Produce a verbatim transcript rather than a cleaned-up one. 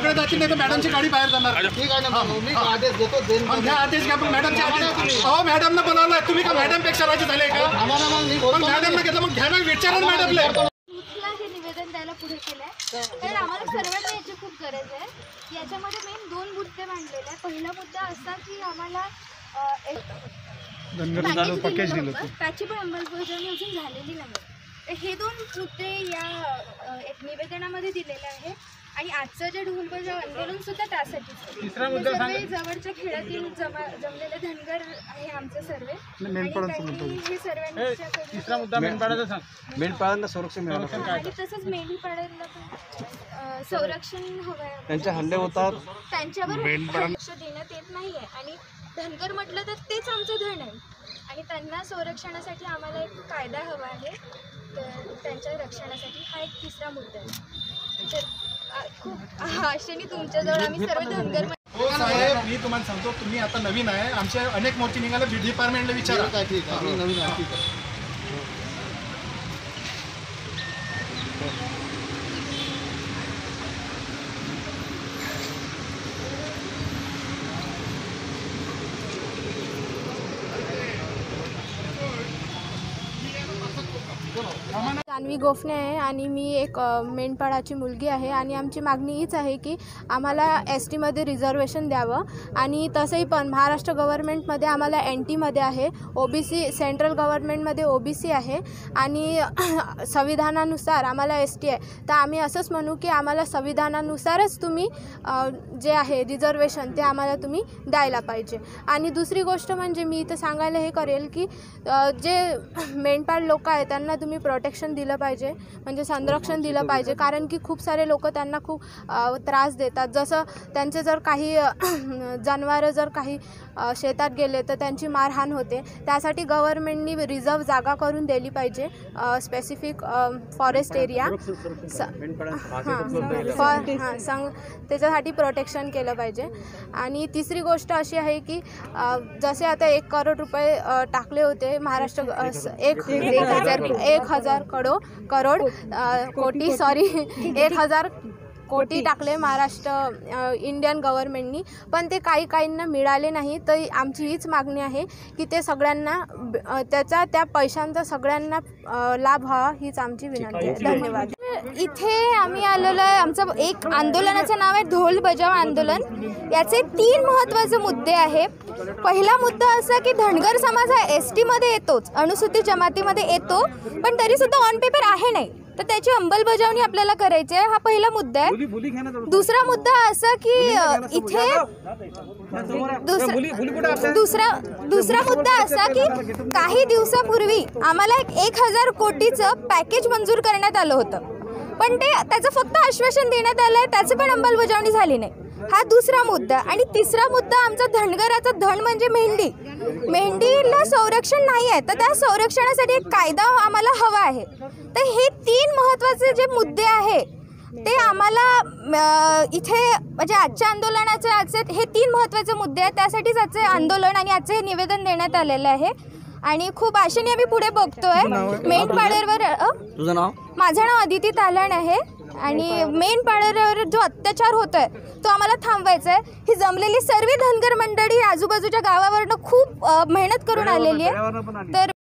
सगळे जातील नाही तर मॅडमची गाडी बाहेर जाणार। ठीक आहे ना, मी आदेश देतो देन घ्या आदेश घ्या। पण मॅडमचे आदेश अहो मॅडमने बोलावलं तुम्ही का मॅडम पेक्षा राहायचे झाले का? पण मॅडमने घेतलं मग घ्या ना विचारा मॅडमला। हे निवेदन द्यायला पुढे केलंय कारण आम्हाला सर्वांना याची खूप गरज आहे। याच्यामध्ये मेन दोन मुद्दे मांडलेले आहेत। पहिला मुद्दा असा की आम्हाला पॅकेज दिलं होतं, त्याची पण अंमलबजावणी अजून झालेली नाही। तर हे दोन मुद्दे या एक निवेदनामध्ये दिलेले आहे आणि आजचं जे ढोल बजाव आंदोलन सुद्धा त्यासाठी। तिसरा मुद्दा सर्वे जवळच्या खेड्यातील जमा जमलेले धनगर आहे आमचे सर्वे, हे सर्वांच्या तिसरा मुद्दा मेंढपाळाचा सांग। मेंढपाळांना संरक्षण मिळालं आणि तसंच मेंढपाळांना पण संरक्षण हवं आहे। त्यांचे हल्ले होतात, त्यांच्यावर लक्ष देण्यात येत नाहीये आणि धनगर म्हटलं तर तेच आमचं धन आहे आणि त्यांना संरक्षणासाठी आम्हाला एक कायदा हवा आहे। तर त्यांच्या रक्षणासाठी हा एक तिसरा मुद्दा आहे। तर खूप आशेने तुमच्याजवळ आम्ही सर्व धनगर हो साहेब, मी तुम्हाला सांगतो तुम्ही आता नवीन आहे, आमचे अनेक मोर्चे निघाले, बी डिपार्टमेंटला विचारा। ठीक आहे नवीन आहे, ठीक आहे। जान्हवी गोफणे आहे आणि मी एक मेंढपाळाची मुलगी आहे आणि आमची मागणी हीच आहे की आम्हाला एस टीमध्ये रिझर्वेशन द्यावं आणि तसंही पण महाराष्ट्र गव्हर्नमेंटमध्ये आम्हाला एन टीमध्ये आहे, ओ बी सी सेंट्रल गव्हर्नमेंटमध्ये ओ बी सी आहे आणि संविधानानुसार आम्हाला एस टी आहे। तर आम्ही असंच म्हणू की आम्हाला संविधानानुसारच तुम्ही जे आहे रिझर्वेशन ते आम्हाला तुम्ही द्यायला पाहिजे। आणि दुसरी गोष्ट म्हणजे मी इथं सांगायला हे करेल की जे मेंढपाळ लोक आहेत त्यांना तुम्ही प्रोटेक्शन दिलं पाहिजे, म्हणजे संरक्षण दिलं पाहिजे, कारण की खूप सारे लोक त्यांना खूप त्रास देतात। जसं त्यांचे जर काही जनावरं जर काही शेतात गेले तर त्यांची मारहाण होते, त्यासाठी गव्हर्नमेंटनी रिझर्व जागा करून दिली पाहिजे, स्पेसिफिक फॉरेस्ट एरिया फॉर हां सांग त्याच्यासाठी प्रोटेक्शन केलं पाहिजे। आणि तिसरी गोष्ट अशी आहे की जसे आता एक करोड रुपये टाकले होते महाराष्ट्र एक एक हजार एक हजार करो करोड कोटी सॉरी एक हजार कोटी टाकले महाराष्ट्र इंडियन गव्हर्नमेंटनी, पण ते काही काहींना मिळाले नाही। तर आमची हीच मागणी आहे की ते सगळ्यांना त्याचा त्या पैशांचा सगळ्यांना लाभ व्हावा, हीच आमची विनंती आहे। धन्यवाद। इथे आम्ही आलेलो आहे, आमचं एक आंदोलनाचं नाव आहे ढोल बजाव आंदोलन। याचे तीन महत्त्वाचे मुद्दे आहे। पहिला मुद्दा असा की धनगर समाज हा एस टीमध्ये येतोच, अनुसूचित जमातीमध्ये येतो, पण तरीसुद्धा ऑन पेपर आहे नाही, तर त्याची अंमलबजावणी आपल्याला करायची आहे, हा पहिला मुद्दा आहे। दुसरा मुद्दा असा की इथे दुसरा दुसरा मुद्दा असा की काही दिवसापूर्वी आम्हाला एक एक हजार कोटीचं पॅकेज मंजूर करण्यात आलं होतं, पण ते त्याचं फक्त आश्वासन देण्यात आलं आहे, त्याची पण अंमलबजावणी झाली नाही, हा दुसरा मुद्दा। आणि तिसरा मुद्दा आमचा धनगराचा धन म्हणजे मेंढी, मेंढीला संरक्षण नाही आहे, तर त्या संरक्षणासाठी एक कायदा आम्हाला हवा आहे। तर हे तीन महत्त्वाचे जे मुद्दे आहे ते आम्हाला इथे म्हणजे आजच्या आंदोलनाचे आजचे हे तीन महत्त्वाचे मुद्दे आहेत, त्यासाठीच आजचे आंदोलन आणि आजचे हे निवेदन देण्यात आलेलं आहे आणि खूप आशेने आम्ही पुढे बघतोय। मेंढपाळावर तुझं नाव? माझं नाव अदिती तालण आहे आणि मेंढपाळावर जो अत्याचार होतोय तो आम्हाला थांबवायचा आहे। ही जमलेली सर्व धनगर मंडळी आजूबाजूच्या गावावरनं खूप मेहनत करून आलेली आहे। तर